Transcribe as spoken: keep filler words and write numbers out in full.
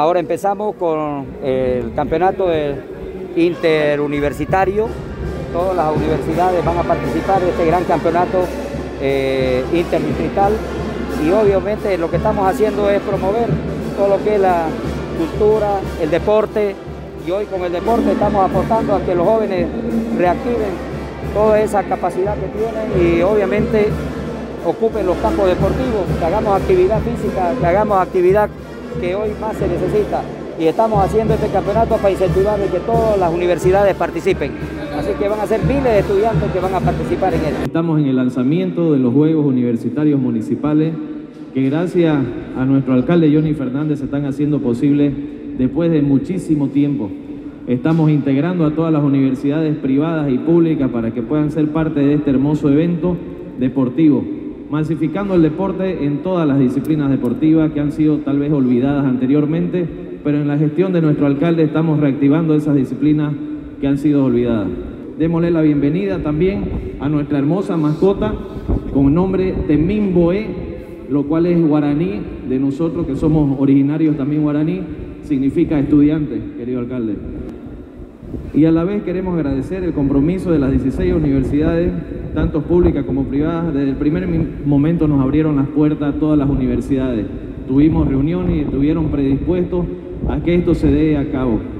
Ahora empezamos con el campeonato interuniversitario. Todas las universidades van a participar de este gran campeonato eh, interdistrital, y obviamente lo que estamos haciendo es promover todo lo que es la cultura, el deporte, y hoy con el deporte estamos apostando a que los jóvenes reactiven toda esa capacidad que tienen y obviamente ocupen los campos deportivos, que hagamos actividad física, que hagamos actividad que hoy más se necesita, y estamos haciendo este campeonato para incentivar de que todas las universidades participen. Así que van a ser miles de estudiantes que van a participar en esto. Estamos en el lanzamiento de los Juegos Universitarios Municipales, que gracias a nuestro alcalde Johnny Fernández se están haciendo posible después de muchísimo tiempo. Estamos integrando a todas las universidades privadas y públicas para que puedan ser parte de este hermoso evento deportivo, masificando el deporte en todas las disciplinas deportivas que han sido tal vez olvidadas anteriormente, pero en la gestión de nuestro alcalde estamos reactivando esas disciplinas que han sido olvidadas. Démosle la bienvenida también a nuestra hermosa mascota con nombre Temimboé, lo cual es guaraní, de nosotros que somos originarios también guaraní, significa estudiante, querido alcalde. Y a la vez queremos agradecer el compromiso de las dieciséis universidades, tanto públicas como privadas. Desde el primer momento nos abrieron las puertas a todas las universidades. Tuvimos reuniones y estuvieron predispuestos a que esto se dé a cabo.